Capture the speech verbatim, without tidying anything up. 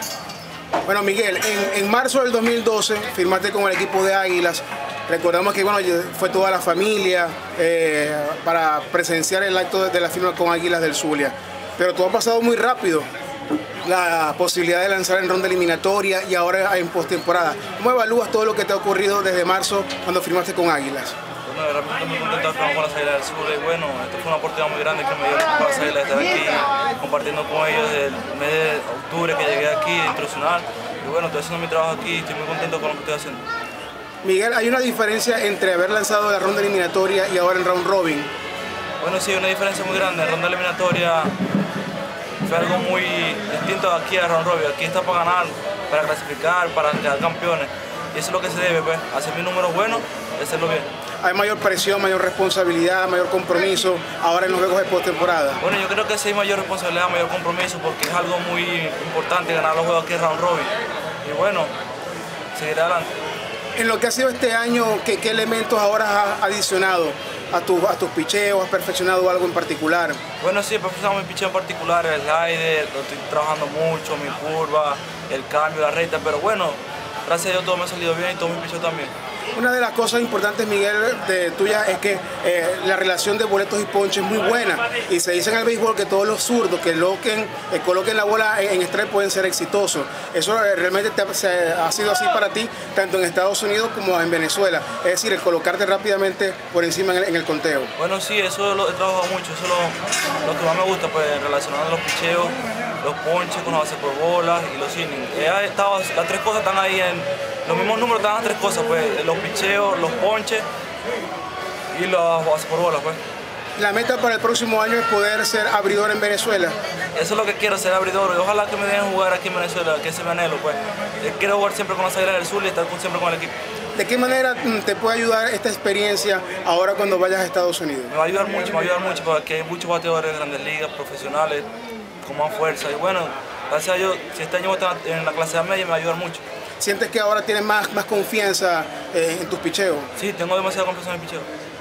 Bueno, Miguel, en, en marzo del dos mil doce firmaste con el equipo de Águilas. Recordamos que bueno, fue toda la familia eh, para presenciar el acto de la firma con Águilas del Zulia. Pero todo ha pasado muy rápido. La posibilidad de lanzar en ronda eliminatoria y ahora en postemporada. ¿Cómo evalúas todo lo que te ha ocurrido desde marzo cuando firmaste con Águilas? Bueno, realmente muy contento de trabajar con las Águilas del Zulia y bueno, esto fue una oportunidad muy grande que me dio para las Águilas estar aquí compartiendo con ellos desde el mes de octubre que llegué aquí de instruccional. Y bueno, estoy haciendo mi trabajo aquí y estoy muy contento con lo que estoy haciendo. Miguel, ¿hay una diferencia entre haber lanzado la ronda eliminatoria y ahora en round robin? Bueno, sí, una diferencia muy grande. En ronda eliminatoria fue algo muy distinto aquí a round robin. Aquí está para ganar, para clasificar, para quedar campeones. Y eso es lo que se debe, pues, hacer mis números buenos y hacerlo bien. Hay mayor presión, mayor responsabilidad, mayor compromiso ahora en los juegos de postemporada. Bueno, yo creo que sí hay mayor responsabilidad, mayor compromiso, porque es algo muy importante ganar los juegos aquí en round robin. Y bueno, seguir adelante. En lo que ha sido este año, ¿qué, qué elementos ahora has adicionado a, tu, a tus picheos? ¿Has perfeccionado algo en particular? Bueno, sí, he perfeccionado mi picheo en particular, el slider, lo estoy trabajando mucho, mi curva, el cambio, la recta, pero bueno, gracias a Dios todo me ha salido bien y todo mi picheo también. Una de las cosas importantes, Miguel, de tuya es que eh, la relación de boletos y ponches es muy buena. Y se dice en el béisbol que todos los zurdos que loquen, eh, coloquen la bola en strike pueden ser exitosos. Eso eh, realmente te, se, ha sido así para ti, tanto en Estados Unidos como en Venezuela. Es decir, el colocarte rápidamente por encima en el, en el conteo. Bueno, sí, eso lo he trabajado mucho. Eso es lo, lo que más me gusta, pues, relacionando los picheos, los ponches con las bases por bolas y los innings. He estado, las tres cosas están ahí en... Los mismos números están las tres cosas, pues, los picheos, los ponches y las bases por bolas, pues. La meta para el próximo año es poder ser abridor en Venezuela. Eso es lo que quiero, ser abridor. Y ojalá que me dejen jugar aquí en Venezuela, que ese me anhelo, pues. Quiero jugar siempre con las Águilas del Zulia y estar siempre con el equipo. ¿De qué manera te puede ayudar esta experiencia ahora cuando vayas a Estados Unidos? Me va a ayudar mucho, me va a ayudar mucho, porque hay muchos bateadores de grandes ligas, profesionales, con más fuerza. Y bueno, gracias a Dios, si este año voy a estar en la clase A media, me va a ayudar mucho. ¿Sientes que ahora tienes más, más confianza eh, en tus picheos? Sí, tengo demasiada confianza en mi picheo.